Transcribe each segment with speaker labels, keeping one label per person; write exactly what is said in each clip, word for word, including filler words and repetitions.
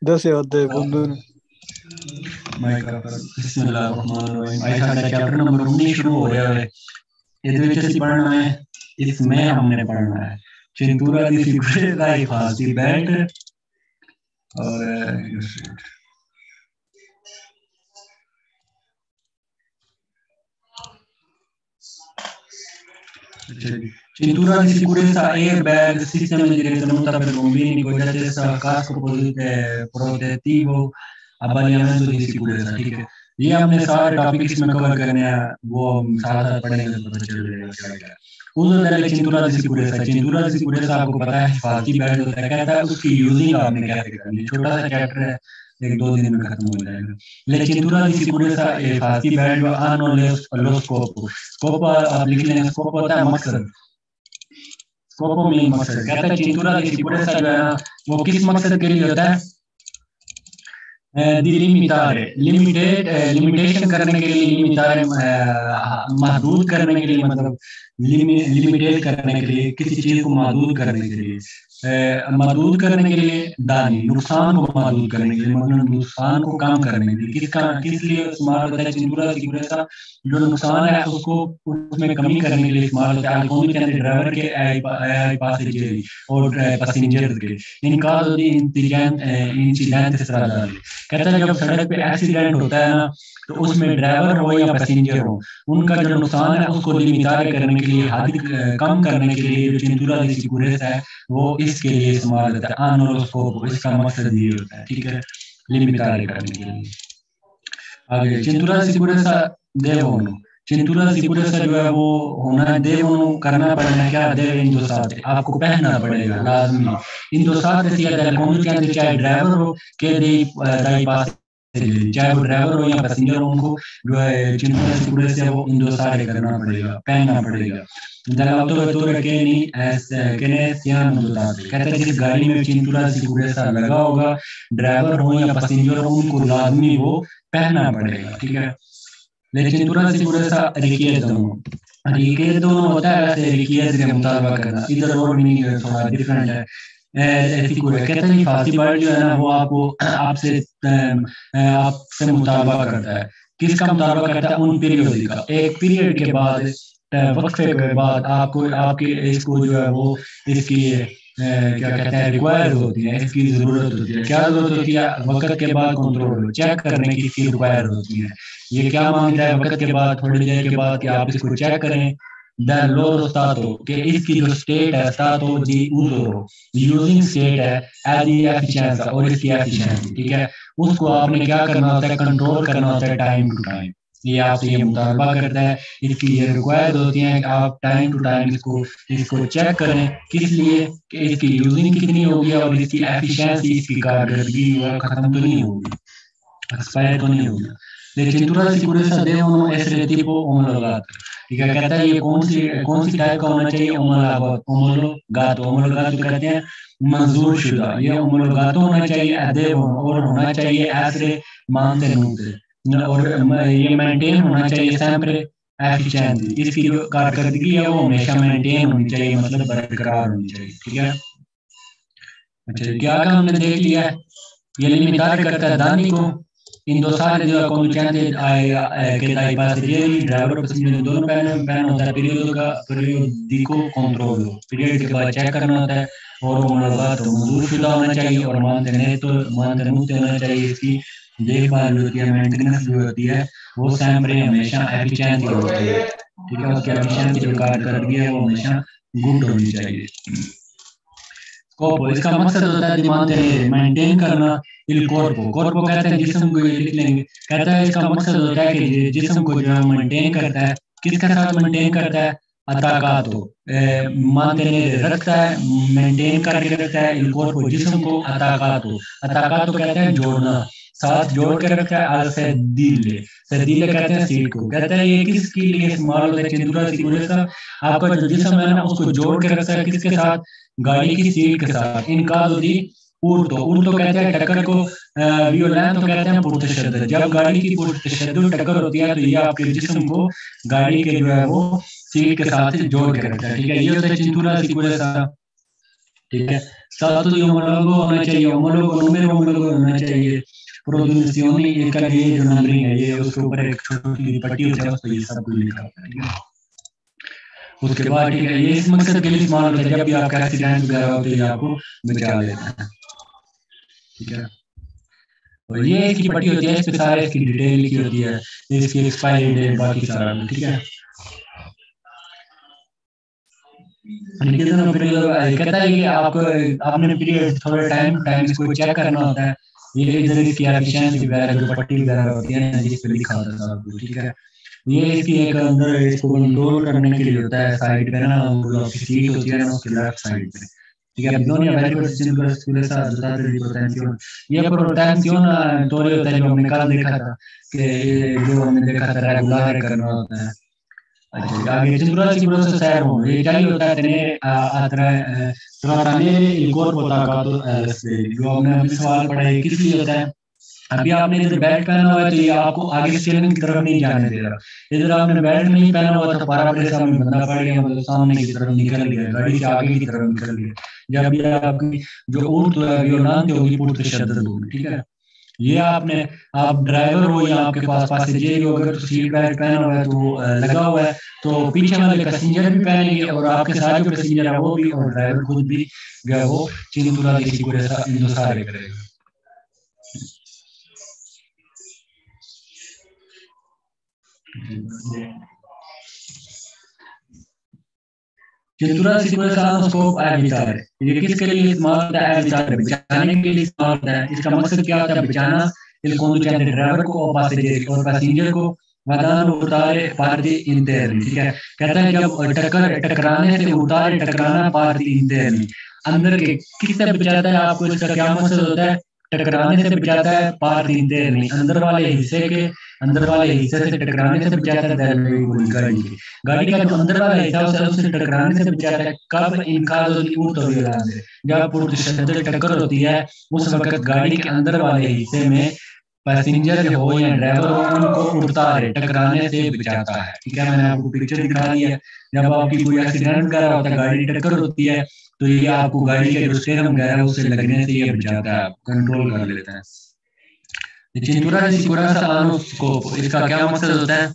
Speaker 1: दस याद है बंदों ने।
Speaker 2: माइक का बिस्मिल्लाहिर्रहमानिर्रहीम आई साडा चैप्टर नंबर उन्नीस शुरू हो रहा है। ਇਹਦੇ ਵਿੱਚ ਅਸੀਂ ਪੜ੍ਹਨਾ ਹੈ इसमें हमने पढ़ना है चिंतूरा दी सिकुड़े का हिफाजती बेल्ट और cintura di sicurezza airbag, sistema di ritenuta per bambini, poggiate casco protettivo, abbagliamento di sicurezza, ठीक है। ये हमने सारे टॉपिक इसमें कवर करने हैं, वो हम साथ साथ पढ़ेंगे तो पता चल जाएगा क्या क्या। uso delle cintura di sicurezza, cintura di sicurezza आपको पता है हिफाजती बेल्ट होता है, कहता है उसकी यूजिंग आपने कैसे करनी है, छोटा सा चैप्टर है, एक दो दिन में खत्म हो जाएगा। Le cintura di sicurezza e हिफाजती belt hanno lo scopo, scopo आप लिख लेंगे, scopo होता है मकसद, स्कोप में मकसद कहता है चिंतूरा की सिक्योरिटी जो है ना वो किस मकसद के लिए होता है, दी लिमिटारे लिमिटेड लिमिटेशन करने के लिए, लिमिटारे महदूद करने के लिए, मतलब लिमिटेड करने के लिए, किसी चीज को महदूद करने के लिए, महदूद करने के लिए, दानी नुकसान को महदूद करने के लिए, मतलब नुकसान को कम करने के लिए, किसका किस लिए इस्तेमाल होता है चिंतूरा सिक्योरिटी, जो नुकसान है उसको उसमें कमी करने के लिए इस्तेमाल होता है। कौन कहते हैं ड्राइवर के आई पैसेंजर और पैसेंजर के इन caso di इंसिडेंट stradali, कहता है जब सड़क पे एक्सीडेंट होता है ना तो उसमें ड्राइवर हो या पैसेंजर हो उनका जो नुकसान है उसको लिमिटारे करने के लिए, हद कम करने के लिए जो चिंतूरा दी सिक्योरिटी है वो इसके लिए इस्तेमाल होता है। आनोस्कोप इसका मकसद ये होता है, ठीक है, लिमिटारे करने के लिए। आगे चिंतूरा दी सिक्योरिटी देवोनो, चिंतूरा दी सिक्योरिटी जो है वो होना देवोनो करना पड़ना, क्या देव इंडोसाते आपको पहनना पड़ेगा लाजमी। इंडोसाते sia del conducente चाहे ड्राइवर हो के दे dai passeggeri, चाहे वो ड्राइवर हो या पैसेंजर हो, उनको जो है चिंतूरा दी सिक्योरिटी है वो इंडोसारे करना पड़ेगा, पहनना पड़ेगा। dall'autovettura che ni che ne siano dotate, कहते हैं जिस गाड़ी में चिंतूरा दी सिक्योरिटी लगा होगा ड्राइवर हो या पैसेंजर हो उनको लाजमी वो पहनना पड़ेगा, ठीक है। Le cintura di sicurezza richiedono richiedono होता है वैसे रिक्वेस्ट के मुताबिक करना, इधर और मीनिंग थोड़ा डिफरेंट है। सिक्योर कहते हैं हिफाजती बेल्ट जो है ना वो आपको आपसे आपसे मुताबिक करता है, किसका मुताबिक करता है, उन पीरियड का, एक पीरियड के बाद वक्फे के बाद आपको आपके इसको जो है वो इसकी क्या कहते हैं रिक्वायर होती है, इसकी जरूरत होती है। क्या जरूरत होती है, वक्त के बाद कंट्रोल चेक करने की इसकी रिक्वायर होती है। ये क्या मांगता है वक्त के बाद, थोड़ी देर के बाद कि आप इसको चेक करें। द loro stato che इसकी जो स्टेट है stato di uso using state है एज दी एफिशिएंसी और इसकी एफिशिएंसी, ठीक है, उसको आपने क्या करना होता है, कंट्रोल करना होता है टाइम टू टाइम। ये आपसे ये मुतालबा करता है, इसकी ये रिक्वायर्ड होती है कि आप टाइम टू टाइम इसको इसको चेक करें, किस लिए कि इसकी यूजिंग कितनी होगी और इसकी एफिशिएंसी इसकी कारकर्दगी खत्म तो नहीं होगी, एक्सपायर तो नहीं होगी। Le cintura di sicurezza devono essere tipo omologate, ठीक है, कहता है ये कौन सी कौन सी टाइप का होना चाहिए, ओमोलोगातो, ओमोलोगातो कहते हैं मंजूर शुदा, ये ओमोलोगातो होना चाहिए devono और होना चाहिए ऐसे mantenute और ये मेंटेन होना चाहिए sempre efficienti, इसकी जो कारकर्दगी है वो हमेशा मेंटेन होनी चाहिए, मतलब बरकरार होनी चाहिए, ठीक है। अच्छा क्या काम हमने देख लिया है, ये लिमिटारे करता है दानी को, indossare della conducente che dai passeggeri, driver passeggeri दोनों पहन पहन होता है, पीरियड का पीरियडिको कंट्रोल, पीरियड के बाद चेक करना होता है, और ओमोलोगात तो मंजूर शुदा होना चाहिए, और मानते तो मानते होना चाहिए, इसकी देखभाल होती है, मेंटेनेंस जो होती है वो sempre हमेशा एफिशिएंट होती है, ठीक है, उसकी एफिशिएंसी जो कारकर्दगी है वो हमेशा गुड होनी चाहिए। स्कोप इसका मकसद होता है mantenere मेंटेन करना, il corpo corpo कहते हैं जिस्म को, ये लिख लेंगे, कहता है इसका मकसद होता है कि जिस्म को जो है मेंटेन करता है, किसके साथ मेंटेन करता है, attaccato mantenere रखता है, मेंटेन करके रखता है, il corpo जिस्म को attaccato attaccato कहते हैं जोड़ना, साथ जोड़ के रखता है, al sedile sedile कहते हैं सीट को, कहता है ये किसके लिए इस्तेमाल होता है, चिंतूरा दी सिक्योरिटी का आपका जो जिस्म है ना उसको जोड़ के रखता है, किसके साथ, गाड़ी की सीट के साथ। इन caso di urto urto कहते हैं टक्कर को, वियोलेंट तो कहते हैं पुरतशद्दुद, जब गाड़ी की पुरतशद्दुद टक्कर होती है तो ये आपके जिस्म को गाड़ी के जो है वो सीट के साथ जोड़ के रखता है, ठीक है, ये होता है चिंतूरा दी सिक्योरिटी, ठीक है। stato di omologo होना चाहिए, omologo número homólogo होना चाहिए, प्रोनुnciazioni ये का ये जो नंबरिंग है ये उसके ऊपर एक छोटी पट्टी होती है उस पर ये सब कुछ लिखा होता है, ठीक है। उसके बाद ठीक है, ये इस मकसद के लिए इस्तेमाल होता है जब भी आपका एक्सीडेंट वगैरह होते हैं आपको बचा लेता है, ठीक है। और ये इसकी पट्टी होती है, इस पे सारे इसकी डिटेल लिखी होती है, इसकी एक्सपायरी डेट बाकी सारा, ठीक है। कहता है कि आपको आपने पीरियड थोड़ा टाइम टाइम इसको चेक करना होता है, ये इधर इसकी एफिशिएंसी वगैरह जो पट्टी वगैरह होती है ना जिस पे लिखा होता है सब, ठीक है। ये इसकी एक अंदर इसको कंट्रोल करने के लिए होता है, साइड पे ना वो सीट होती है ना उसके लेफ्ट साइड पे, ठीक है। bisogna avere sicurezza dotate di protezione, ये प्रोटेक्शन तो होता है जो हमने कल देखा था कि जो हमने देखा था रेगुलर करना होता है। अच्छा, आगे cintura sicurezza servono, e già io da tenere a, a tra, trattenere il corpo attaccato al sveglia, जो हमने अभी सवाल पढ़ा है किस लिए होता है। अभी आपने इधर बेल्ट पहना हुआ है तो ये आपको आगे स्टीयरिंग की तरफ नहीं जाने दे रहा, इधर आपने बेल्ट नहीं पहना हुआ तो पारा अपने सामने बंदा पड़ गया, मतलब सामने की तरफ निकल गया, गाड़ी से आगे की तरफ निकल गया, जब ये आपकी जो ऊर्ट योनांत होगी पूर्त शब्द होगी, ठीक है। ये आपने आप ड्राइवर हो या आपके पास पैसेंजर हो, अगर तो सीट बेल्ट पहना हुआ है तो लगा हुआ है तो पीछे वाले पैसेंजर भी पहनेंगे और आपके साथ जो पैसेंजर है वो भी, और ड्राइवर खुद भी जो है वो cintura di sicurezza indossare करेगा। cintura di sicurezza hanno scopo evitare, ये किसके लिए इस्तेमाल होता है, evitare बचाने के लिए इस्तेमाल होता है। इसका मकसद क्या होता है, बचाना il conducente ड्राइवर को और पैसेंजर और पैसेंजर को वदान उतारे पार्टी इंटरनी, ठीक है। कहता है जब टक्कर टकराने से उतारे टकराना पार्टी इंटरनी, अंदर के किससे बचाता है आपको, इसका क्या मकसद होता है, टकराने से बचाता है पार्टी इंटरनी, अंदर वाले हिस्से के अंदर वाले हिस्से से टकराने से बचाता है गाड़ी की गाड़ी का जो अंदर वाला हिस्सा है उससे टकराने से बचाता है। कब इनका जब पूर्ण टक्कर होती है उस वक्त गाड़ी के अंदर वाले हिस्से में पैसेंजर हो या ड्राइवर हो उनको उतारे टकराने से बचाता है, ठीक है। मैंने आपको पिक्चर दिखा दी है, जब आपकी कोई एक्सीडेंट वगैरह होता है गाड़ी टक्कर होती है तो ये आपको गाड़ी के जो स्टीयरिंग वगैरह है उससे लगने से ये बचाता है, कंट्रोल कर लेता है। cintura di sicurezza hanno scopo, इसका क्या मकसद होता है,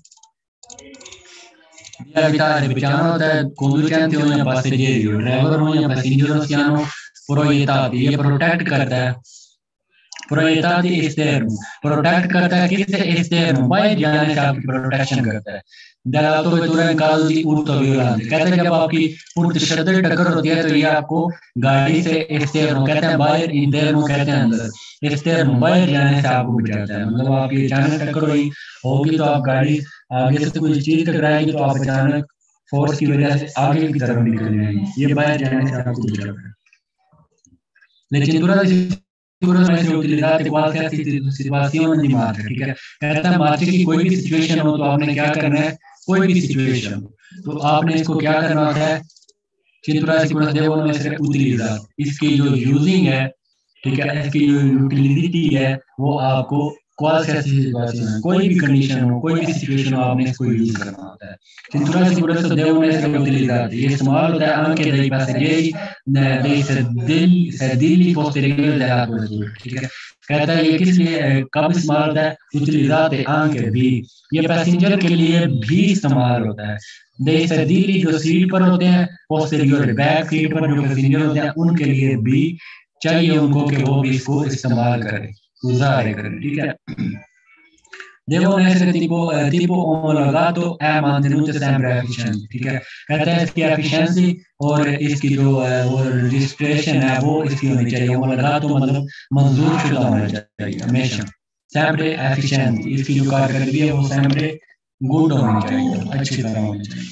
Speaker 2: evitare बचाना होता है conducente हो या passeggeri हो, ड्राइवर हो या पैसेंजर हो, siano proiettati, ये प्रोटेक्ट करता है, proiettati esterno, प्रोटेक्ट करता है किससे, esterno बाहर जाने से आपकी प्रोटेक्शन करता है। dall'autovettura in caso di urto violante, कहते हैं जब आपकी पूर्ण शदीद टक्कर होती है तो ये आपको गाड़ी से एक्सटर्नो कहते हैं बाहर, इंटरनो कहते हैं अंदर, एक्सटर्नो बाहर जाने से आपको बचाता है। मतलब आपकी अचानक टक्कर हुई होगी तो आप गाड़ी आगे से कोई चीज टकराएगी तो आप अचानक फोर्स की वजह से आगे की तरफ निकल जाएंगे, ये बाहर जाने से आपको बचाता है। लेकिन से utilizzate qualche situazione di marcia, ठीक है। कहता है मार्च की कोई भी सिचुएशन हो तो आपने क्या करना है, कोई भी सिचुएशन तो आपने इसको क्या करना होता है, cintura di sicurezza devono essere utilizzate, इसकी जो यूजिंग है, ठीक है, इसकी जो यूटिलिटी है वो आपको qualsiasi situazione, कोई भी कंडीशन हो कोई भी सिचुएशन हो आपने इसको यूज करना होता है। cintura di sicurezza devono essere utilizzate, ये इस्तेमाल होता है anche dai passeggeri dei sedili sedili posteriori della vettura, ठीक है। कहता है ये किस लिए कब इस्तेमाल होता है, utilizzate anche भी, ये पैसेंजर के लिए भी इस्तेमाल होता है। dei sedili जो सीट पर होते हैं posteriori बैक सीट पर जो पैसेंजर होते हैं उनके लिए भी चाहिए उनको कि वो भी इसको इस्तेमाल करें, usare करें, ठीक है। devono essere tipo tipo omologato e mantenute sempre efficienti, ठीक है। कहते हैं इसकी efficiency और इसकी जो registration है वो इसकी होनी चाहिए, omologato मतलब मंजूर शुदा होना चाहिए हमेशा, sempre efficienti, इसकी जो कारकर्दगी है वो sempre good होनी चाहिए, अच्छी तरह होनी चाहिए।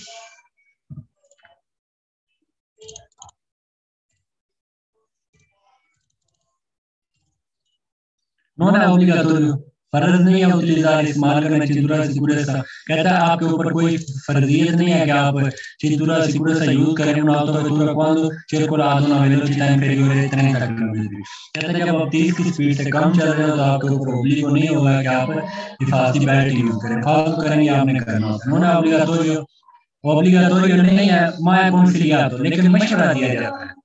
Speaker 2: non è obbligatorio, फर्ज नहीं है utilizzare इस्तेमाल करना cintura di sicurezza, कहता है आपके ऊपर कोई फर्जियत नहीं है कि आप cintura di sicurezza यूज करें un'autovettura quando circola ad una velocità inferiore ai trenta chilometri, कहता है जब आप तीस की स्पीड से कम चल रहे हो तो आपके ऊपर ओब्लिगो नहीं होगा कि आप हिफाजती बेल्ट यूज करें, फालतू करेंगे आपने करना होता है। non è obbligatorio, obbligatorio नहीं है, ma è consigliato, लेकिन मशवरा दिया जाता है,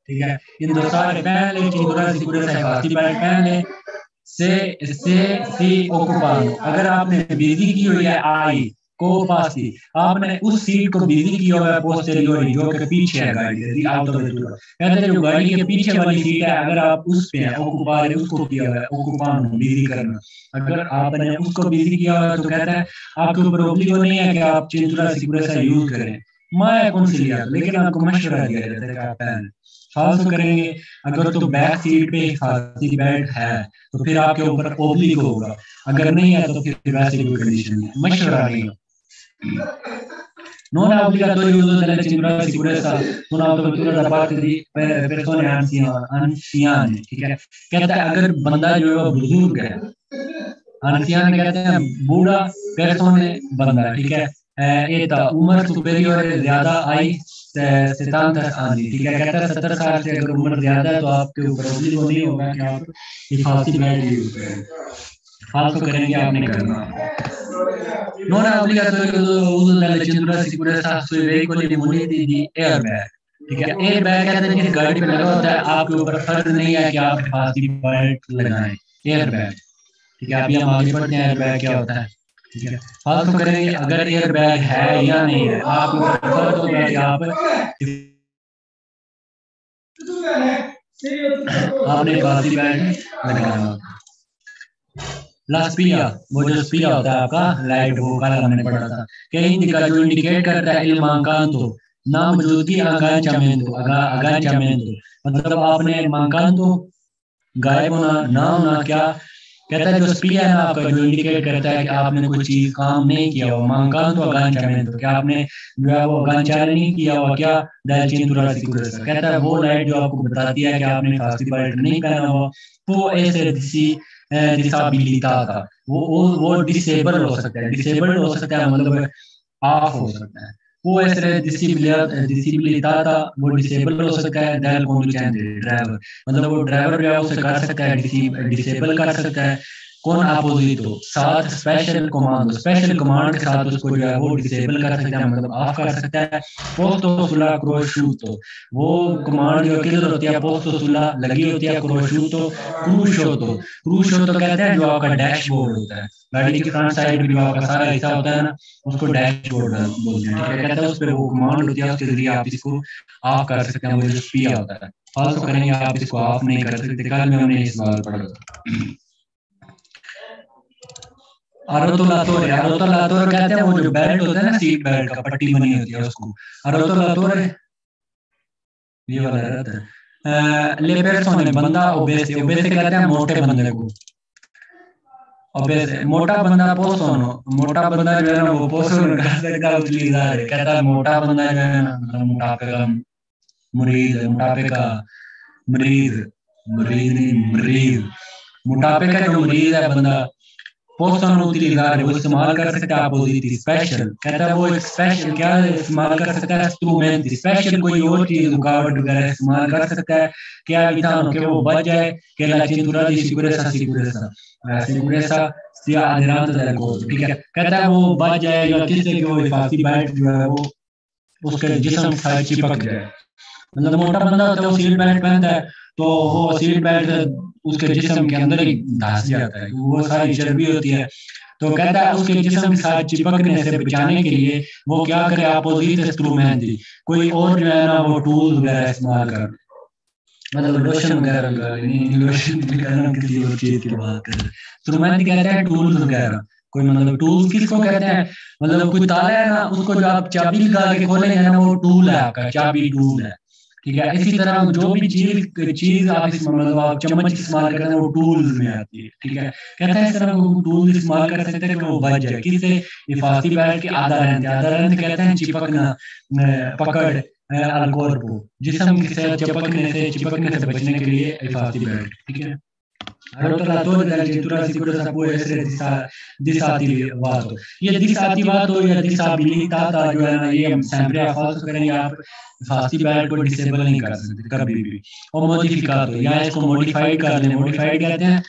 Speaker 2: ठीक है, indossare pelle, cintura di sicurezza ai fatti per pelle, se se si occupano, अगर आपने बिजली की हुई है आई को पास की, आपने उस सीट को बिजली की हुआ है पोस्टेरियोरी जो कि पीछे है गाड़ी के, दी आउट ऑफ द, कहते हैं जो गाड़ी के पीछे वाली सीट है, अगर आप उस पे हैं ओकुपारे उसको किया हुआ है, ओकुपानो बिजली करना, अगर आपने उसको बिजली किया हुआ है तो कहता है आपके ऊपर ओब्लिगो नहीं है कि आप चिंतुरा सिकुरेसा यूज करें, मैं consigliato, लेकिन आपको मशवरा दिया जाता है कि आप पहन फालतू करेंगे। अगर तो बैक सीट पे हिफाजती बेल्ट है तो फिर आपके ऊपर ओब्लिगो होगा, अगर नहीं है तो फिर वैसे कोई कंडीशन नहीं है, मशवरा नहीं है। Non è obbligatorio l'uso della cintura di sicurezza con autovettura da parte di persone anziane, ठीक है, कहता है अगर बंदा जो है वो बुजुर्ग है, anziane कहते हैं बूढ़ा, persone बंदा, ठीक है, एता उम्र सुपेरियर ज्यादा आई सत्तर आनी, ठीक है, कहता है सत्तर साल से अगर उम्र ज्यादा है तो आपके ऊपर ओब्लिगो नहीं होगा कि आप हिफाजती बेल्ट यूज करें, फालतू करेंगे आप नहीं करना। Non è obbligatorio l'uso delle cinture di sicurezza sui veicoli muniti di airbag, ठीक है, एयरबैग कहते हैं जिस गाड़ी पे लगा होता है आपके ऊपर फर्ज नहीं है कि आप हिफाजती बेल्ट लगाएं, एयरबैग, ठीक है। अभी हम आगे बढ़ते हैं, एयरबैग क्या होता है, ठीक है, फालतू करेंगे अगर एयरबैग है या नहीं है, आपके ऊपर फर्ज होगा कि आप आपने हिफाजती बेल्ट लगाना। La spia, वो जो स्पिया होता है आपका लाइट, वो कल हमने पढ़ा था, che indica जो इंडिकेट करता है il mancanto, नामौजूदगी agganciamento, agganciamento, मतलब आपने mancanto गायब होना, ना होना, क्या कहता है जो स्पिया है ना आपका, जो इंडिकेट करता है कि आपने कोई चीज काम नहीं किया हो, mancanto agganciamento, क्या आपने जो है वो agganciare नहीं किया हुआ, क्या della cintura di sicurezza, कहता है वो लाइट जो आपको बताती है कि आपने हिफाजती बेल्ट नहीं पहना हुआ, può essere disabilitata, वो वो वो डिसेबल हो सकता है, डिसेबल्ड हो सकता है मतलब ऑफ हो सकता है, può essere disabilitata, वो डिसेबल हो सकता है dal conducente, ड्राइवर, मतलब वो ड्राइवर जो है उसे कर सकता है, डिसेबल कर सकता है, con apposito, साथ स्पेशल कमांड, स्पेशल कमांड के साथ उसको जो है वो डिसेबल कर सकता है, मतलब ऑफ कर सकता है। posto sulla prosciutto, वो कमांड जो किधर होती है, posto sulla लगी होती है prosciutto, cruciotto, cruciotto कहते हैं जो आपका डैशबोर्ड होता है, गाड़ी की फ्रंट साइड भी जो आपका सारा हिस्सा होता है ना, उसको डैशबोर्ड बोलते हैं, ठीक है, कहते हैं उस पर वो कमांड होती है, उसके जरिए आप इसको ऑफ कर सकते हैं, वो जो स्पिया होता है, फालतू करेंगे आप इसको ऑफ नहीं कर सकते, कल में हमने इस सवाल पढ़ा था। अरोतोलातोरे, अरोतोलातोरे कहते हैं वो जो बेल्ट होता है ना, सीट बेल्ट का पट्टी बनी होती है उसको अरोतोलातोरे, ये वाला रहता है। ले persone, बंदा ओबेसे, ओबेसे कहते हैं मोटे बंदे को, ओबेसे मोटा बंदा पोसोनो, मोटा बंदा जो है ना वो पोसोनो कर सकता है, utilizzare, कहता है मोटा बंदा जो है ना मतलब मोटापे का मरीज, मोटापे का मरीज, मरीज नहीं मरीज, मोटापे का जो मरीज है बंदा, possono utilizzare, वो इस्तेमाल कर सकता है अपोजिट स्पेशल, कहता है वो एक स्पेशल क्या इस्तेमाल कर सकता है, इंस्ट्रूमेंट स्पेशल, कोई और चीज रुकावट वगैरह इस्तेमाल कर सकता है, क्या विधान के वो बच जाए, che la cintura di sicurezza sicurezza sicurezza sia aderente della cosa, ठीक है, कहता है वो बच जाएगा किससे कि वो हिफाजती बेल्ट जो है वो उसके जिस्म के साथ चिपक जाए, मतलब मोटा बंदा होता है वो सीट बेल्ट पहनता है तो वो सीट बेल्ट उसके जिस्म के अंदर ही धंस जाता है, वो सारी चर्बी होती है, तो कहता है उसके जिस्म के साथ चिपकने से बचाने के लिए वो क्या करे, अपोजिट इंस्ट्रूमेंट, कोई और जो है ना वो टूल वगैरह इस्तेमाल कर, मतलब लोशन वगैरह का नहीं, लोशन वगैरह किसी और चीज की बात कर, इंस्ट्रूमेंट कहते हैं टूल्स वगैरह, कोई मतलब टूल्स किसको कहते हैं, मतलब कोई ताला है ना उसको जो आप चाबी लगा के खोलेंगे ना वो टूल है आपका, चाबी टूल है, ठीक है, इसी तरह जो भी चीज चीज आप इस मतलब आप चम्मच इस्तेमाल करते हैं वो टूल्स में आती है, ठीक है, कहते हैं इस तरह को टूल इस्तेमाल कर सकते हैं कि वो बच जाए किससे, हिफाजती बेल्ट की आधा रेंथ, आधा रेंथ कहते हैं चिपकना, पकड़ अल कॉर्पो, जिस्म के साथ चिपकने से चिपकने से बचने के लिए हिफाजती बेल्ट, ठीक है। Arrotolatore della cintura di sicurezza può essere disa, disattivato, ये disattivato या disabilitata जो है ना ये हम sempre a falso करेंगे, आप फास्टी बेल्ट को डिसेबल नहीं कर सकते कभी भी, और मॉडिफिकातो या इसको मॉडिफाइड कर लें, मॉडिफाइड कहते हैं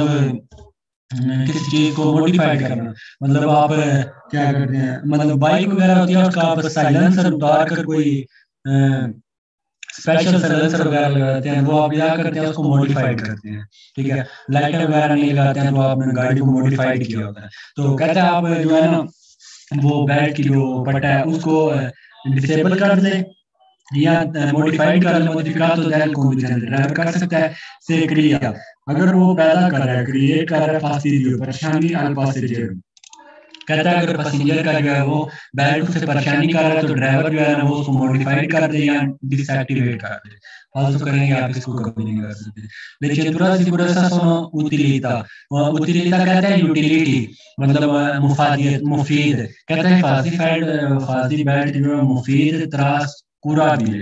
Speaker 2: मतलब किसी चीज को मॉडिफाइड करना, मतलब आप क्या करते हैं, मतलब बाइक वगैरह होती है उसका आप साइलेंसर उतार कर कोई स्पेशल सलेंसर वगैरह लगाते हैं, वो आप क्या करते हैं उसको मॉडिफाइड करते हैं, ठीक है। लाइटर वगैरह नहीं लगाते हैं, तो आपने गाड़ी को मॉडिफाइड किया होता है। तो कहते हैं आप जो है ना वो बेल्ट की जो पट्टा है उसको डिसेबल कर दें या मॉडिफाइड कर ले, मॉडिफिकाto del conducente ड्राइवर कर सकता है से क्रिया अगर वो पैदा कर रहा है, क्रिएट कर रहा है फास्टिडियो परेशानी al passeggero। कहता है अगर पैसेंजर का जो है वो बेल्ट से परेशानी कर रहा है तो ड्राइवर जो है ना वो उसको मॉडिफाइड कर दे या डिसएक्टिवेट कर दे। फालतू करेंगे आप इसको कभी नहीं कर सकते। Le cintura di sicurezza sono utilità, utilità कहता है यूटिलिटी, मतलब मुफादियत मुफीद, कहता है फाजी फैड फाजी बेल्ट जो है मुफीद ट्रांसकुराबिल,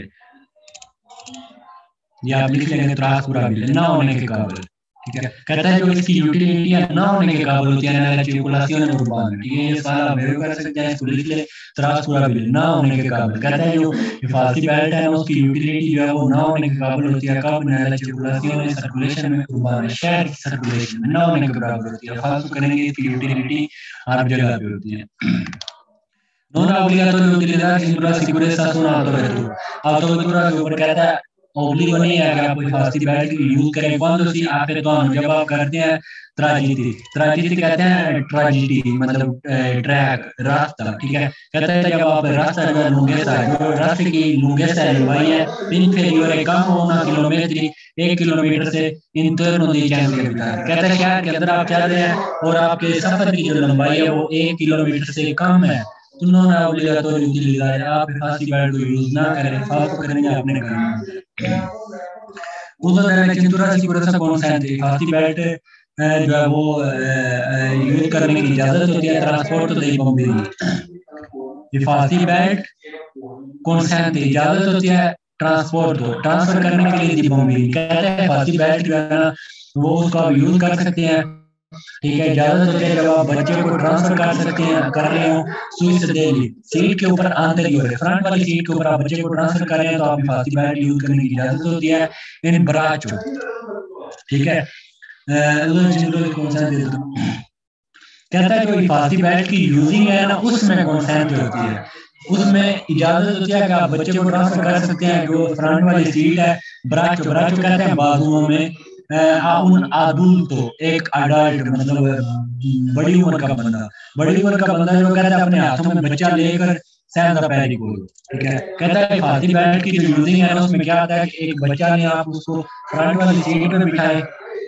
Speaker 2: ये आप लिख लेंगे ट्रांसकुराबिल ना होने के काबिल, ठीक है। कहता है जो इसकी यूटिलिटी है ना होने के काबिल होती है ना सर्कुलेशन उर्बान, ठीक है। ये सारा आप वेव कर सकते हैं, इसको लिख ले ट्रांसकुराबिल ना होने के काबिल। कहता है जो हिफाजती बेल्ट है ना उसकी यूटिलिटी जो है वो ना होने के काबिल होती है कब ना सर्कुलेशन सर्कुलेशन में उर्बान शहर की सर्कुलेशन में ना होने के बराबर होती है। फालतू करेंगे इसकी यूटिलिटी हर जगह पे होती है। Non è obbligatorio utilizzare cintura di sicurezza su un'autovettura। Autovettura के ऊपर कहता है obbligo नहीं है कि आप कोई फास्टी बेल्ट यूज करें quando si effettuano, जब आप करते हैं ट्राजिटी। ट्राजिटी कहते हैं ट्राजिटी मतलब ट्रैक रास्ता, ठीक है। कहता है जब आप रास्ता जो है लुंगेसा जो रास्ते की लुंगेसा है लंबाई है inferiore कम होना किलोमीटर एक किलोमीटर से इंटरनो दी चैनल के भीतर। कहता है शहर के अंदर आप चल रहे हैं और आपके सफर की जो लंबाई है वो एक किलोमीटर से कम है तो non è obbligatorio utilizzare app fasti belt को यूज ना करें, फालतू करेंगे अपने घर में। uso della cintura di sicurezza consente fasti belt जो है वो यूज करने की इजाजत होती है ट्रांसपोर्ट dei bambini। हिफाजती बेल्ट consente इजाजत होती है ट्रांसपोर्ट ट्रांसफर करने के लिए दी बम्बी। कहते हैं हिफाजती बेल्ट जो है ना वो उसको आप यूज कर सकते हैं, ठीक है। इजाजत होती है जब आप बच्चे को ट्रांसफर कर सकते हैं कर रहे हो सुई से डेली सीट के ऊपर आंतरिक फ्रंट वाली सीट के ऊपर आप बच्चे को ट्रांसफर कर रहे हैं तो आप हिफाजती बेल्ट यूज करने की इजाजत होती है इन ब्राचो, ठीक है। कहता है जो हिफाजती बेल्ट की यूजिंग है ना उसमें कॉन्सेंट होती है, उसमें इजाजत होती है कि आप बच्चे को ट्रांसफर कर सकते हैं जो फ्रंट वाली सीट है ब्राचो। ब्राचो कहते हैं बाजुओं में उन adulto एक अडल्ट मतलब बड़ी उम्र का बंदा, बड़ी उम्र का बंदा जो कहता है अपने हाथों में बच्चा लेकर सेंधा पैरी को, ठीक है। कहता है हिफाजती बेल्ट की जो यूजिंग है उसमें क्या आता है कि एक बच्चा ने आप उसको फ्रंट वाली सीट पे बिठाए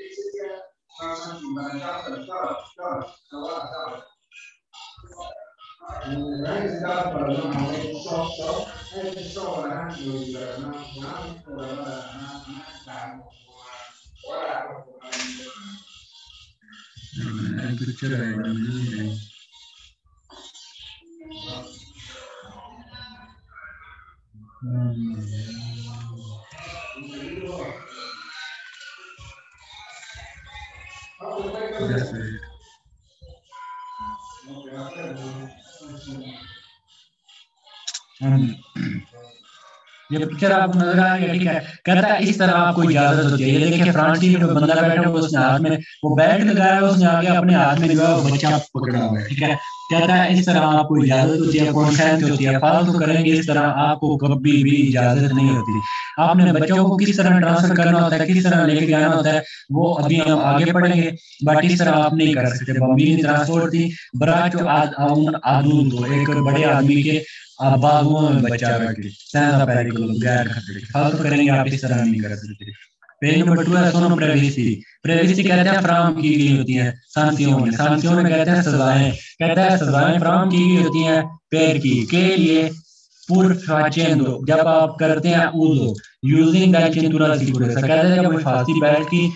Speaker 2: ये पिक्चर आपको नजर आ रही है, ठीक है। कहता है इस तरह आपको इजाजत होती है। ये देखिए फ्रंट सीट पे बंदा बैठा हुआ उसने हाथ में वो बेल्ट लगाया है उसने आगे अपने हाथ में जो है वो बच्चा पकड़ा हुआ है, ठीक है। कहता है इस तरह आपको इजाजत होती है कॉन्सेंट होती है, फालतू करेंगे इस तरह आपको कभी भी इजाजत नहीं होती। आपने बच्चों को किस तरह ट्रांसफर करना होता है किस तरह लेके जाना होता है वो अभी हम आगे पढ़ेंगे, बट इस तरह आप नहीं कर सकते। बम्बीनी ट्रांसपोर्ट थी बराचो आदून तो एक बड़े आदमी के आप बाजुओं में बच्चा रख के सेंधा पैरी को गैर खतरे फालतू करेंगे आप इस तरह नहीं कर सकते। पेज नंबर टू है सोनो प्रेविसी। प्रेविसी कहते हैं फ्राहम की गई होती है सांसियों सांसियों में कहते हैं सजाएं। कहता है सजाएं फ्राहम की गई होती हैं पैर की के लिए पुर फाचेंदो जब आप करते हैं उदो यूजिंग दैट चिंतुरा सिकुरेसा। कहते हैं जब हिफाजती बेल्ट की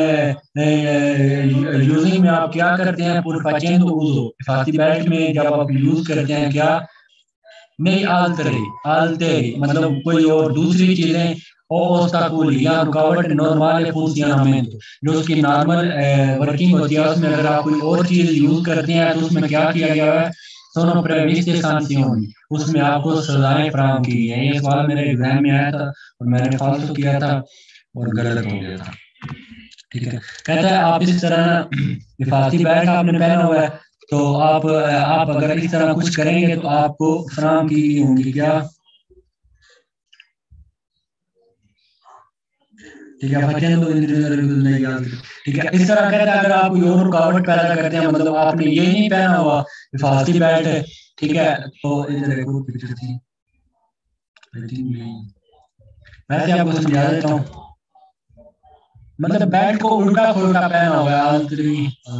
Speaker 2: यूजिंग में आप क्या करते हैं पुर फाचेंदो उदो हिफाजती बेल्ट में जब आप यूज करते हैं क्या नहीं आल्तरी आल्तेरी मतलब कोई और दूसरी चीजें ओस्ताकुल या रुकावट नॉर्मल फंक्शनमेंट जो उसकी नॉर्मल वर्किंग होती है उसमें अगर आप कोई और चीज यूज करते हैं तो उसमें क्या किया गया है सोनो प्रेविस्टे सांसियों उसमें आपको सजाएं फराहम की है। ये सवाल मेरे एग्जाम में आया था और मैंने फालतू किया था और गलत हो गया था, ठीक है। कहता है आप इस तरह हिफाजती बेल्ट आपने पहना हुआ है तो आप आप अगर इस तरह कुछ करेंगे तो आपको फराहम की होंगी क्या ठीक है, facendo negli altri, ठीक है। इस तरह कहता है अगर आप कोई और रुकावट पैदा करते हैं, मतलब आपने ये नहीं पहना हुआ हिफाजती बेल्ट है, ठीक है, तो इधर एक और पिक्चर थी, आई थिंक नहीं, वैसे आपको समझा देता हूँ। मतलब बेल्ट को उल्टा खुल्टा पहना हुआ है, ऑल थ्री,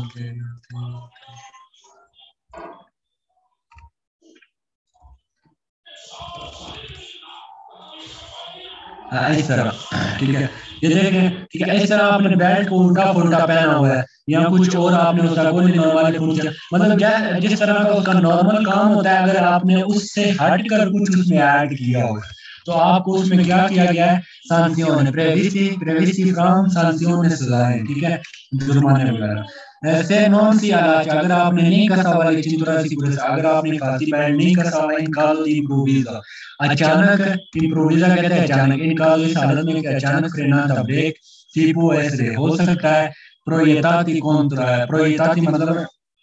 Speaker 2: इस तरह, ठीक है, ये देखें, ठीक है, इस तरह आपने बेल्ट को उल्टा फुल्टा पहना हुआ है या कुछ और आपने उसका कोई नॉर्मल फंक्शन, मतलब जिस तरह का उसका नॉर्मल काम होता है, अगर आपने उससे हटकर कुछ उसमें ऐड किया हो तो आपको उसमें क्या किया गया है, सांसियों प्रेविसी प्रेविसी फ्रॉम सांसियों ने सजाएं, ठीक है, जुर्माने वगैरह। ऐसे नॉन सी आलाच, अगर आपने नहीं कसा हुआ ये चिंतुरा सी पुलिस, अगर आपने फांसी बेल्ट नहीं कसा हुआ इन कालो दी इम्प्रोविसा, अचानक इम्प्रोविसा कहते हैं अचानक, इन कालो इस हालत में कि अचानक फ्रेनाता ब्रेक tipo essere हो सकता है proiettati contro proiettati मतलब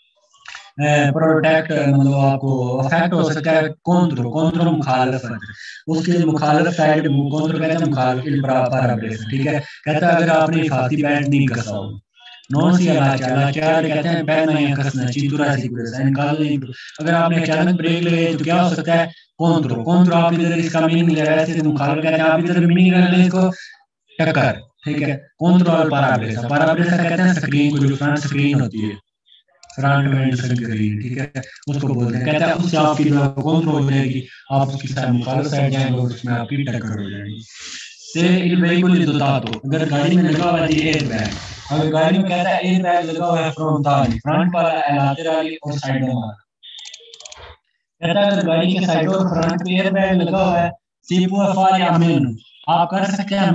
Speaker 2: प्रोटेक्ट मतलब आपको अफेक्ट हो सकता है कोंट्रो कोंट्रो मुखालफत, उसके मुखालफ साइड कोंट्रो कहते हैं मुखालफ इल पैराब्रेस, ठीक है, कहता है अगर आपने फांसी बेल्ट नहीं कसा हो, नॉन सी अलाचा अलाचा कहते हैं पहनना या कसना, चिंतुरा सी पुलिस निकाल नहीं, अगर आपने अचानक ब्रेक लगाई तो क्या हो सकता है कोंट्रो कोंट्रो, आप इधर इसका मीनिंग ले रहे थे मुखालफ कहते हैं, आप इधर मीनिंग रख लें इसको टक्कर, ठीक है, कंट्रोल पैराब्रेसा, पैराब्रेसा कहते हैं स्क्रीन को, जो फ्रंट स्क्रीन होती है, फ्रंट एंड स्क्रीन, ठीक है, उसको बोलते हैं, कहता है उससे आपकी जो कंट्रोल हो जाएगी, आप उसकी साइड मुखालिफ साइड जाएंगे और उसमें आपकी टक्कर हो जाएगी। से il veicolo dotato, अगर गाड़ी में लगा हुआ है एयर बैग, अगर गाड़ी में कहता है एयर बैग लगा हुआ है फ्रंटली, फ्रंट वाला लैटरली और साइडों में, कहता है अगर गाड़ी के साइडों और फ्रंट पे एयर बैग लगा हुआ है, सीपो फार या मेन, आप कर सकते हैं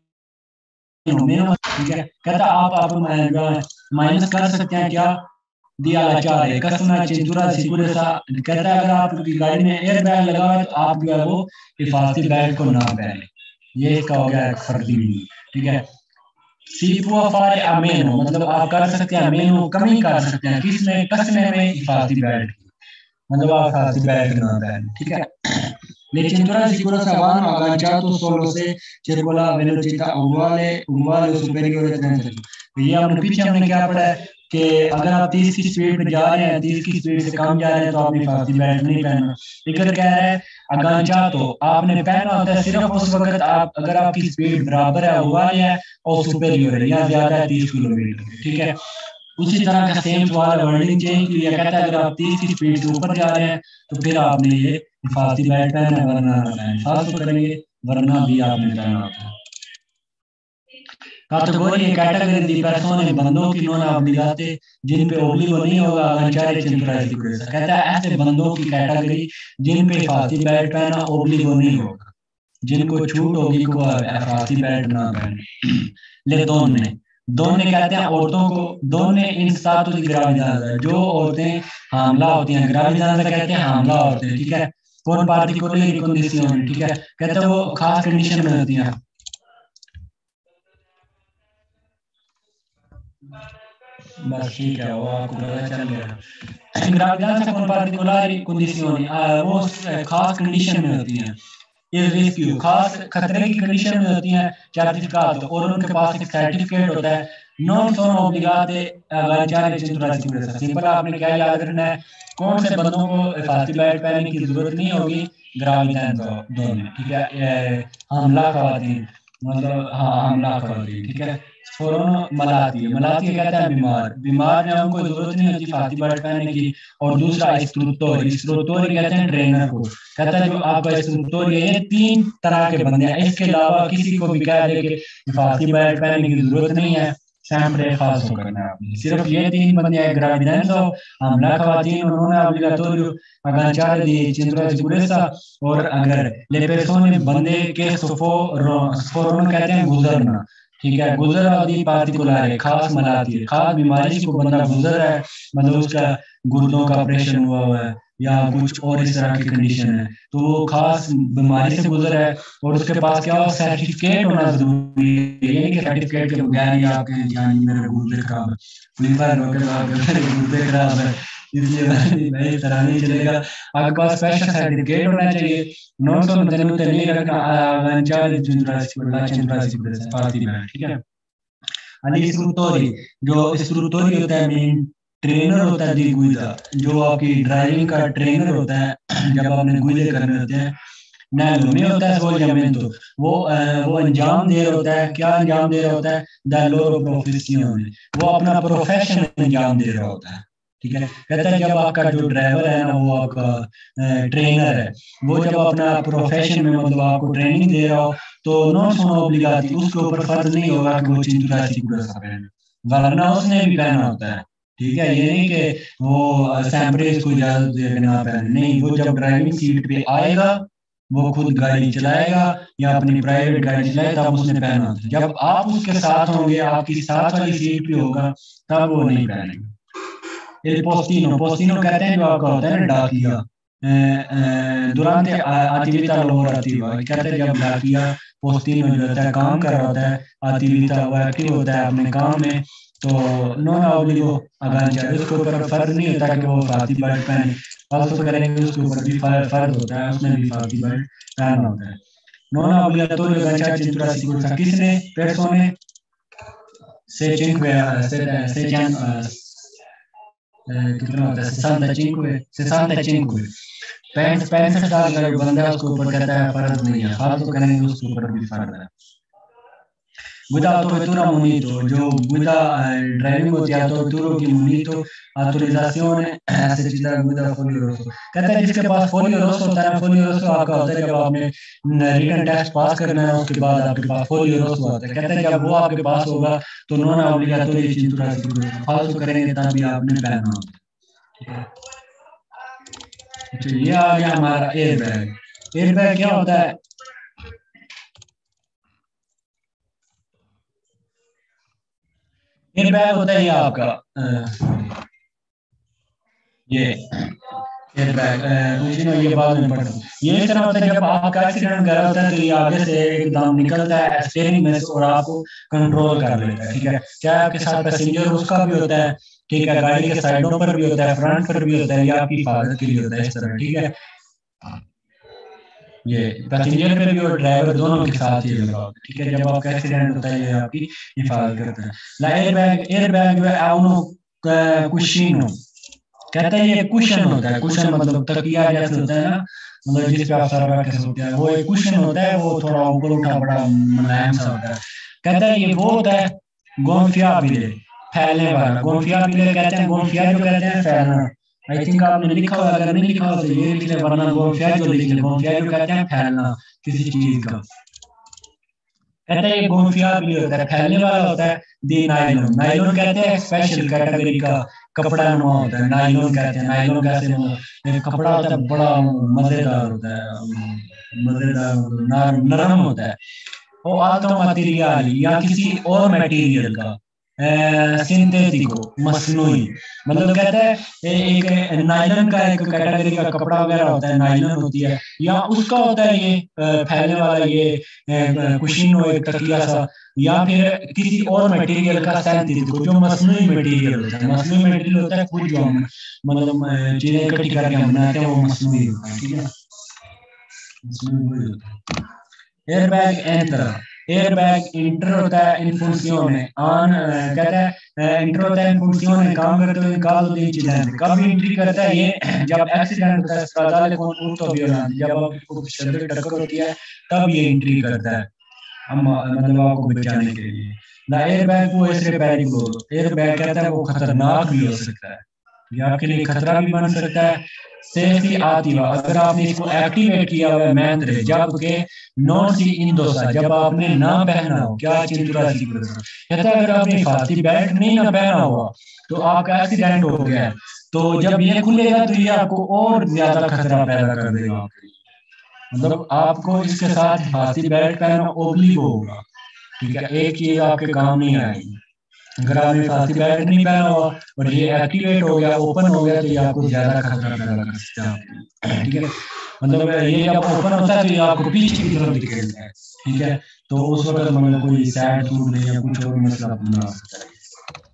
Speaker 2: मेन, ठीक है, कहता आप आप माइनस कर सकते हैं क्या दिया चाह रहे कसना चिंतुरा सिकुरेसा, कहता है अगर आपकी गाड़ी में एयर बैग लगा हुआ है तो आप जो है वो हिफाजती बैग को ना पहने, ये इसका हो गया एक फर्जी, ठीक है। सीपो फार अमेनो मतलब आप कर सकते हैं अमेनो कमी कर सकते हैं किसमें कसने में हिफाजती बैग, मतलब आप हिफाजती बैग ना पहने, ठीक है। Le cinture sicurezza vanno agganciato solo se circola a velocità uguale uguale o superiore a trenta, ये हमने पीछे हमने क्या पढ़ा है कि अगर आप तीस की स्पीड में जा रहे हैं, तीस की स्पीड से कम जा रहे हैं तो आपने फांसी बेल्ट नहीं पहनना, लेकिन कह रहा है अगांचा तो आपने पहना होता है सिर्फ उस वक्त आप अगर आपकी स्पीड बराबर है हुआ है और सुपेरियर है या ज्यादा है तीस किलोमीटर, ठीक है। उसी तरह का सेम सवाल वर्डिंग चेंज किया, कहता है अगर आप तीस की स्पीड से ऊपर जा रहे हैं तो फिर आपने ये हिफाजती बेल्ट पहना, वरना हिफाजत तो करेंगे, वरना भी आपने पहना होता है। Categorie categorie di persone बंदों की non obbligate जिन पे obbligo नहीं होगा agganciare cintura di sicurezza, कहता है ऐसे बंदों की कैटेगरी जिन पे हिफाजती बेल्ट पहना obbligo नहीं होगा, जिनको छूट होगी कि वो हिफाजती बेल्ट ना पहने। ले दोनों दोनों कहते हैं औरतों को, दोनों इन सातों की ग्राविdanza, जो औरतें हामला होती हैं, ग्राविdanza कहते हैं हामला औरतें, ठीक है, कौन पार्टिकुलर कंडीशन, ठीक है, कहते हैं वो खास कंडीशन में होती हैं, बस ठीक है वो आपको पता चल गया। ग्राविdanza con particolari condizioni, वो खास कंडीशन में होती हैं, ये रेस्क्यू खास खतरे की कंडीशन में होती हैं, सर्टिफिकेट और उनके पास एक सर्टिफिकेट होता है, नॉन सोन ओब्लिगाते agganciare cintura di sicurezza, simple आपने क्या याद रखना है, कौन से बंदों को हिफाजती बेल्ट पहनने की जरूरत नहीं होगी, ग्राविdanza दोनों, ठीक है, हमला खवातीन मतलब हाँ हमला खवातीन, ठीक है, फोरन मलाती है, मलाती कहता है बीमार, बीमार ने उनको जरूरत नहीं होती फाती बेल्ट पहनने की, और दूसरा इस्ट्रुक्टोरी, इस्ट्रुक्टोरी कहते हैं ट्रेनर को, कहता है जो आपका इस्ट्रुक्टोरी है, ये तीन तरह के बंदे हैं, इसके अलावा किसी को भी कह दे कि फाती बेल्ट पहनने की जरूरत नहीं है, sempre falso करना है आपने, सिर्फ ये तीन बंदे हैं, ग्राविdanza, हमला खवातीन, उन्होंने obbligatorio agganciare di cintura di sicurezza, और अगर ले persone बंदे के सफो सफोरन कहते हैं गुजरना, ठीक है, गुजर आदि पार्टिकुलर है, खास मलाती है, खास बीमारी से कोई बंदा गुजर है, मतलब उसका गुर्दों का ऑपरेशन हुआ हुआ है या कुछ और इस तरह की कंडीशन है, तो वो खास बीमारी से गुजर है और उसके पास क्या हो सर्टिफिकेट होना जरूरी है, यानी कि सर्टिफिकेट के बगैर ही आपके जानी मेरे गुर्दे खराब है, लीवर वगैरह मेरे गुर्दे खराब है, इसलिए मैं मैं इस तरह नहीं चलेगा। आपके पास स्पेशल सर्टिफिकेट होना चाहिए। नॉन सो मतलब नहीं रखना अनचार्ज चंद्रासी बड़ा चंद्रासी बड़ा फाती में, ठीक है। अनिस्रुतोरी, जो इस्रुतोरी होता है मेन ट्रेनर होता है दी गुइदा, जो आपकी ड्राइविंग का ट्रेनर होता है जब आपने गुइदे करने होते हैं। नैलो में होता है svogliamento, वो अ, वो अंजाम दे रहा होता है। क्या अंजाम दे रहा होता है? दा लोरो प्रोफेसियोने, वो अपना प्रोफेशन अंजाम दे रहा होता है, ठीक है। कहता है जब आपका जो ड्राइवर है ना, वो आपका ट्रेनर है, वो जब अपना प्रोफेशन में मतलब आपको ट्रेनिंग दे रहा हो, तो नॉन सोनो ओब्लिगाती, उसके ऊपर फर्ज नहीं होगा कि वो चिंतुरा सिकुड़ा सा पहने, वरना उसने भी पहना होता है, ठीक है। ये नहीं कि वो सैम्परे इसको इजाजत दे के ना पहने, नहीं, वो जब ड्राइविंग सीट पे आएगा, वो खुद गाड़ी चलाएगा या अपनी प्राइवेट गाड़ी चलाए, तब उसने पहना होता है। जब आप उसके साथ होंगे, आपकी साथ वाली सीट पे होगा, तब वो नहीं पहनेगा। il postino, postino कहते हैं जो आपका होता है ना डाकिया, अ, अ, durante a- attività lavorativa, कहते हैं जब डाकिया पोस्टिनो जो होता है काम कर रहा होता है, attività वो एक्टिव होता है अपने काम में, तो non obbligo agganciare, उसके ऊपर फर्ज नहीं होता कि वो फाती बेल्ट पहने। ऑल्सो करेंगे उसके ऊपर भी फर- फर्ज होता है, उसने भी फाती बेल्ट पहनना होता है। non obbligatorio agganciare cintura di sicurezza, किसने? persone se cinque se, se, se, eh, कितना होता है sessantacinque sessantacinque पैंठ पैंसठ साल का जो बंदा है उसके ऊपर कहता है फर्ज नहीं है, फालतू करेंगे उसके ऊपर भी फर्ज है। guida autovettura munito, जो guida ड्राइविंग होती है autovettura की munito autorizzazione esercitare guida foglio rosso, कहता है जिसके पास फोलियो रोसो होता है। फोलियो रोसो आपका होता है जब आपने रिटन टेस्ट पास करना है, उसके बाद आपके पास फोलियो रोसो होता है। कहता है जब वो आपके पास होगा तो नॉन ऑब्लिगेटरी चिंतुरा सिक्योरिटी, फालतू करेंगे तब भी आपने पहनना होता है। अच्छा, ये आ गया हमारा एयर बैग। एयर बैग क्या होता है? एयर बैग होता है ये आपका अ, ये एयर बैग कुछ नहीं, ये बाद में पढ़ो। ये इस तरह होता है जब आपका एक्सीडेंट वगैरह होता है तो ये आगे से एकदम निकलता है स्टीयरिंग में से और आपको कंट्रोल कर लेता है, ठीक है। क्या आपके साथ पैसेंजर उसका भी होता है, ठीक है। गाड़ी के साइडों पर भी होता है, फ्रंट पर भी होता है, ये आपकी हिफाजत के लिए होता है इस तरह, ठीक है। ये पैसेंजर पे भी और ड्राइवर दोनों के साथ ये लगा होता है, ठीक है। जब आपका एक्सीडेंट होता है ये आपकी हिफाजत करता है। ला एयर बैग, एयर बैग जो है उनो कुशीनो, कहता है ये कुशन होता है। कुशन मतलब तकिया जैसे होता है ना, मतलब जिस पे आप सर रख के सोते हैं, वो एक कुशन होता है, वो थोड़ा ऊपर उठा बड़ा मुलायम सा होता है। कहता है ये वो होता है गोंफियाबिले, फैलने वाला। गोंफियाबिले कहते हैं, गोंफिया जो कहते हैं फैलना। आई थिंक आपने लिखा होगा, अगर नहीं लिखा हो तो ये लिख ले, वरना गोंफिया जो लिख ले। गोंफिया जो कहते हैं फैलना किसी चीज का। कहता है ये गोंफिया भी होता है, फैलने वाला होता है। दी नायलॉन, नायलॉन कहते हैं स्पेशल कैटेगरी का कपड़ा नुमा होता है। नायलॉन कहते हैं, नायलॉन कैसे मतलब एक कपड़ा होता है बड़ा मजेदार होता है, मजेदार मतलब नरम होता है। o altro materiale या किसी और मटेरियल का, सिंथेटिको मसनूई, मतलब कहता है ए- एक नायलॉन का एक कैटेगरी का कपड़ा वगैरह होता है, नायलॉन होती है, या उसका होता है ये अ, फैलने वाला ये कुशीनो एक तकिया सा, या फिर किसी और मटेरियल का सिंथेटिको जो मसनूई मटेरियल होता है। मसनूई मटेरियल होता है खुद जो हम मतलब अ, चीजें इकट्ठी करके हम बनाते हैं, वो मसनूई होता है, ठीक है। मसनूई वही होता है। एयरबैग एंटर, एयरबैग इंटर होता है इन funzione ऑन, कहता है इंटर होता है इन funzione काम करते हुए, in caso di incidente कब एंट्री करता है ये? जब एक्सीडेंट होता है stradale con urto violante, जब आपको शदीद टक्कर होती है तब ये एंट्री करता है, हम मतलब आपको बचाने के लिए। द एयरबैग वो ऐसे पेरिकुलोso, एयरबैग कहता है वो खतरनाक भी हो सकता है, ये आपके लिए खतरा भी बन सकता है। सेफ्टी आती हुआ अगर आपने इसको एक्टिवेट किया हुआ है मैंत्र, जबकि नॉन सी इंदोसा जब आपने ना पहना हो, क्या चिंतुरा सी कहता है अगर आपने हिफाजती बेल्ट नहीं ना पहना हुआ तो आपका एक्सीडेंट हो गया है, तो जब ये खुलेगा तो ये आपको और ज्यादा खतरा पैदा कर देगा आपके लिए। मतलब आपको इसके साथ हिफाजती बेल्ट पहनना ओब्लिगो होगा, ठीक है। एक चीज आपके काम नहीं आएगी, अगर आपने फांसी बेल्ट नहीं पहना हुआ और ये एक्टिवेट हो गया, ओपन हो गया, तो ये आपको ज्यादा खतरा पैदा कर सकता है आपके लिए, ठीक है। मतलब ये जब ओपन होता है तो ये आपको पीछे की तरफ दिखेगा, ठीक है। तो उस वक्त मतलब कोई सैड सूट नहीं या कुछ और मसला बना सकता है।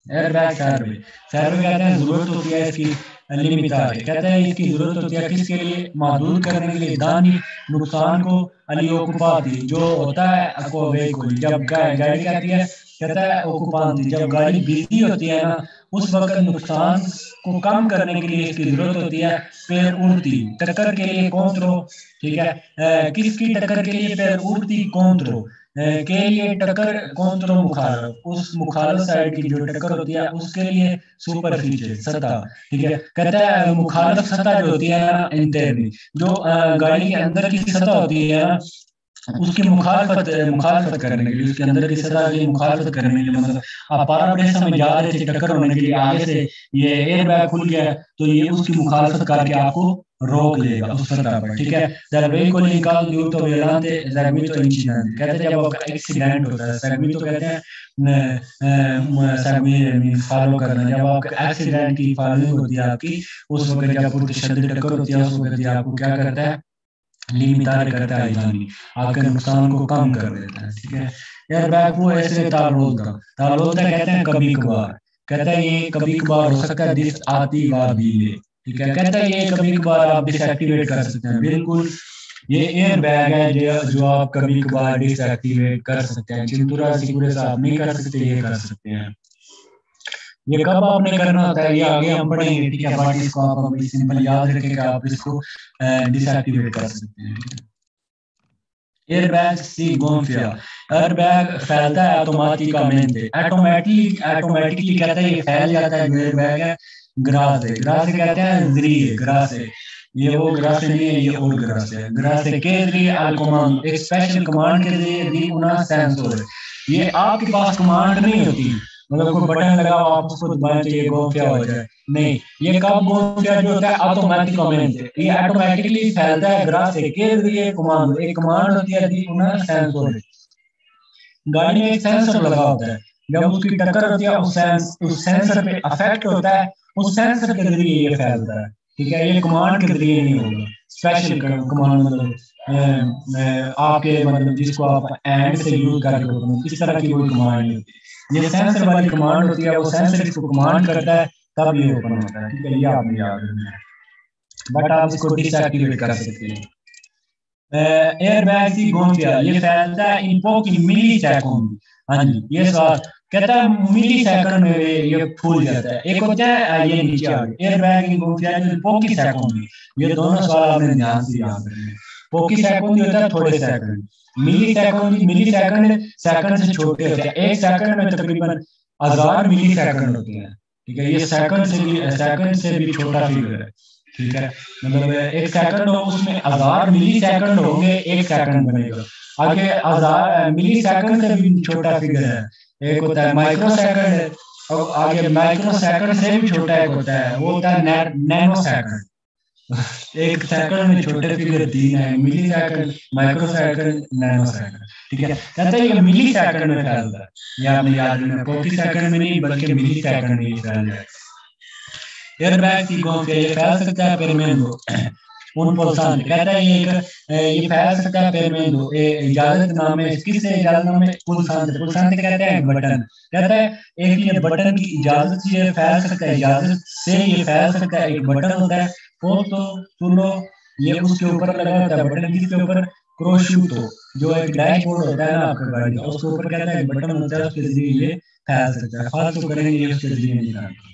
Speaker 2: एयर बैग चार रुपये चार रुपये कहते हैं जरूरत होती है इसकी लिमितार है, कहते हैं इसकी जरूरत होती है किसके लिए, महदूद करने के लिए दानी नुकसान को अली ओकुपाती जो होता है आपको व्हीकल जब गा, गाड़ी कहती है कहता है ओकुपाती जब गाड़ी बिजी होती है ना उस वक्त नुकसान को कम करने के लिए इसकी जरूरत होती है पैर उड़ती टक्कर के लिए कौन ठीक है अ, किसकी टक्कर के लिए पैर उड़ती कौन के लिए टक्कर कौन तो मुखालफ उस मुखालफ साइड की जो टक्कर होती है उसके लिए सुपरफिशियल सतह ठीक है कहता है मुखालफ सतह जो होती है ना इंटरनी जो अ, गाड़ी के अंदर की सतह होती है ना उसकी मुखालफत मुखालफत करने के लिए उसके अंदर की सतह की मुखालफत करने के लिए मतलब आप पारा बड़े समय जा रहे थे टक्कर होने के लिए आगे से ये एयर बैग खुल गया तो ये उसकी मुखालफत करके आपको रोक लेगा उस सतह पर ठीक है dal veicolo in caso di urto violante eseguito incidente कहते हैं जब आपका एक्सीडेंट होता है सेगमेंट तो कहते हैं सेगमेंट फॉलो करना जब आपका एक्सीडेंट की फॉलोइंग होती है आपकी उस वक्त जब पुरत शदीद टक्कर होती है उस वक्त ये आपको क्या करता है लिमिटार करता है यानी आपके नुकसान को कम कर देता है ठीक है यार बैक वो ऐसे ताल बोलता ताल बोलता कहते हैं कभी कभार कहता है ये कभी कभार हो सकता है दिस आती बार भी ले ठीक है कहता है ये कभी कभार आप डिसएक्टिवेट कर सकते हैं बिल्कुल ये एयर बैग है जो जो आप कभी कभार डिसएक्टिवेट कर सकते हैं चिंतुरा सिकुरे से आप नहीं कर सकते ये कर सकते हैं ये कब आपने करना होता है ये आगे हम पढ़ेंगे ठीक है बट इसको आप अभी सिंपल याद रखें कि आप इसको डिसएक्टिवेट कर सकते हैं एयर बैग सी gonfia एयर बैग फैलता है ऑटोमेटिकamente ऑटोमेटिकली ऑटोमेटिकली कहता है ये फैल जाता है जो एयर बैग है ग्रास है ग्रास से कहते हैं जरिए ग्रास है ये वो ग्रास नहीं है ये और ग्रास है ग्रास है के जरिए al comando एक स्पेशल कमांड के जरिए दी una सेंसर ये आपके पास कमांड नहीं होती मतलब कोई बटन लगाओ आप उसको दबाएं तो ये गोंफिया हो जाए नहीं ये कब गोंफिया जो होता है ऑटोमेटिकली ये ऑटोमेटिकली फैलता है ग्रास से के जरिए कमांड एक कमांड होती है दी una सेंसर गाड़ी में एक सेंसर लगा होता है जब उसकी टक्कर होती है उस सेंस उस सेंसर पे अफेक्ट होता है उस सेंसर के जरिए ये फैलता है ठीक है ये कमांड के जरिए नहीं होगा स्पेशल कमांड मतलब अ, अ, आपके मतलब जिसको आप एंड से यूज करके होते इस तरह की कोई कमांड नहीं होती ये सेंसर वाली कमांड होती है वो सेंसर इसको कमांड करता है तब ये ओपन होता है ठीक है ये आपने याद रखना है बट आप इसको डिसएक्टिवेट कर सकते हैं एयर बैग की गोंफिया ये फैलता है इन पोकी मिली सेकंड हाँ जी ये सवाल कहता है मिली सेकंड में ये फूल जाता है एक होता है ये नीचे आ गया एयर बैग की गोंफिया जो पोकी सेकंड ये दोनों सवाल आपने ध्यान से याद रखने पोकी सेकंड होता है थोड़े second millisecond millisecond second से छोटे होते हैं एक सेकंड में तकरीबन हजार मिली सेकंड होते हैं ठीक है ये सेकंड से भी सेकंड से भी छोटा फिगर है ठीक है मतलब एक सेकंड हो उसमें हजार मिली सेकंड होंगे एक सेकंड बनेगा आगे हजार मिली सेकंड से भी छोटा फिगर है एक होता है माइक्रो सेकंड और आगे माइक्रो सेकंड से भी छोटा एक होता है वो होता है नैनो सेकंड एक सेकंड में छोटे फिगर तीन है millisecond microsecond nanosecond ठीक है कहते हैं ये मिली सेकंड में फैलता है ये आपने याद रखना पोकी सेकंड में नहीं बल्कि मिली सेकंड में फैल जाए एयर बैग की gonfia ये फैल सकता है पेरमेंदो उन पल्सान कहता है ये एक ये फैल सकता है पेरमेंदो इजाजत नामे किससे इजाजत नामे पुलसान पुलसान कहते हैं बटन कहता है एक ये बटन की इजाजत से ये फैल सकता है इजाजत से ये फैल सकता है एक बटन होता है पोस्तो तुलो ये उसके ऊपर लगा होता है बटन किसके ऊपर क्रोशूटो जो एक डैशबोर्ड होता है ना आपके गाड़ी का उसके ऊपर कहता है बटन होता है उसके जरिए ये फैल सकता है फालतू करेंगे ये उसके जरिए नहीं फैलता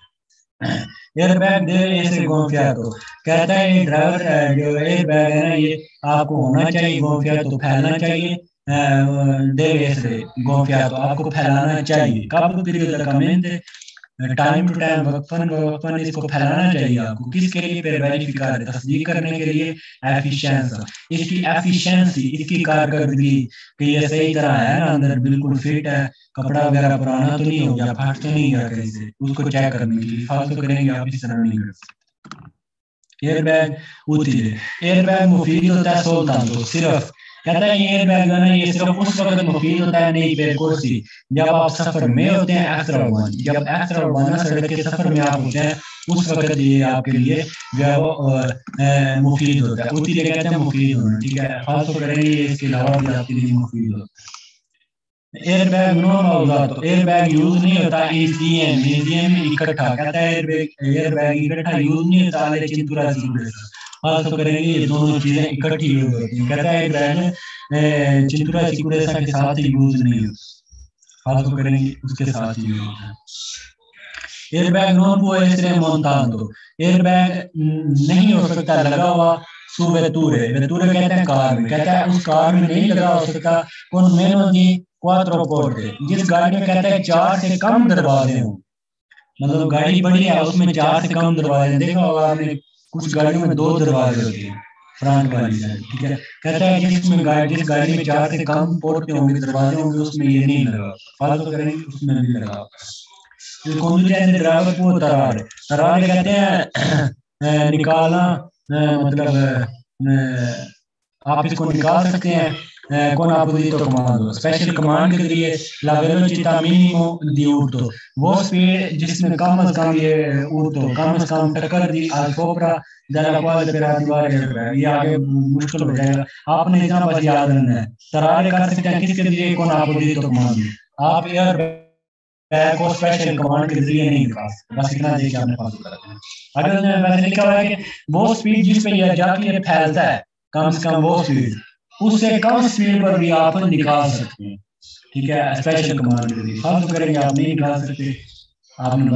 Speaker 2: एयर बैग दे ऐसे गोंफिया तो कहता है ये ड्राइवर जो एयर बैग है ना ये आपको होना चाहिए गोंफिया तो फैलना चाहिए दे ऐसे गोंफिया तो आपको फैलाना चाहिए कब पीरियड टाइम टू टाइम वक्फन वक्फन इसको फैलाना चाहिए आपको किसके लिए फिर वेरिफिकार तस्दीक करने के लिए एफिशिएंसी इसकी एफिशिएंसी इसकी कारकर्दगी कि ये सही तरह है ना अंदर बिल्कुल फिट है कपड़ा वगैरह पुराना तो नहीं हो गया फट तो नहीं गया कहीं से उसको चेक करने के लिए फालतू करेंगे आप इस तरह नहीं कर सकते air bag utile air bag मुफीद होता है सुल्तान तो सिर्फ कहता है ये एयर बैग है ना ये सिर्फ उस वक्त मुफीद होता है नहीं पे कुर्सी जब आप सफर में होते हैं एक्स्ट्रा वन जब एक्स्ट्रा वन सड़क के सफर में आप होते हैं उस वक्त ये आपके लिए जो है वो मुफीद होता है utile कहते हैं मुफीद होना ठीक है फालतू करेंगे इसके अलावा भी आपके लिए मुफीद होता है एयर बैग नो मौजूद, एयर बैग यूज नहीं होता, एसीएम एसीएम इकट्ठा कहता है, एयर बैग एयर बैग इकट्ठा यूज नहीं होता, ले चिंतुरा सिकुड़े फालतू करेंगे, ये दोनों चीजें इकट्ठी यूज होती हैं। कहता है एयर बैग चिंतुरा सिकुड़े के साथ यूज नहीं होता, फालतू करेंगे उसके साथ यूज होता है। Airbag non può essere montato, airbag नहीं हो सकता लगा हुआ su vetture, vetture कहते हैं कार में, कहता है उस कार में नहीं लगा हो सकता con meno di quattro porte, जिस गाड़ी में कहता है चार से कम दरवाजे हों, मतलब गाड़ी बड़ी है उसमें चार से कम दरवाजे, देखा होगा आपने कुछ गाड़ियों में दो दरवाजे होते हैं फ्रंट वाली साइड, ठीक है। कहता है जिसमें गाड़ी जिस गाड़ी में चार से कम पोर्ट होंगे दरवाजे होंगे उसमें ये नहीं लगा, फालतू करेंगे उसमें भी लगा। il conducente ड्राइवर को तरार तरार कहते हैं निकालना, मतलब आप इसको निकाल सकते हैं con apposito comando, special command के जरिए la velocità minimo di urto, वो स्पीड जिसमें कम से कम ये urto कम से कम टक्कर दी al sopra della quale per attivare ये आगे मुश्किल हो जाएगा, आपने इतना बस याद रखना है। तरार कर सकते हैं किसके जरिए con apposito comando, आप एयर बैग को स्पेशल कमांड के जरिए नहीं निकाल सकते, बस इतना देख के आपने फॉलो कर देना। अगर उसमें वैसे लिखा हुआ है कि वो स्पीड जिस पे यह जाके ये फैलता है कम से कम वो स्पीड, उससे कम स्पीड पर भी आप निकाल सकते हैं, ठीक है, स्पेशल कमांड के जरिए। फालतू करेंगे आप नहीं निकाल सकते, आपने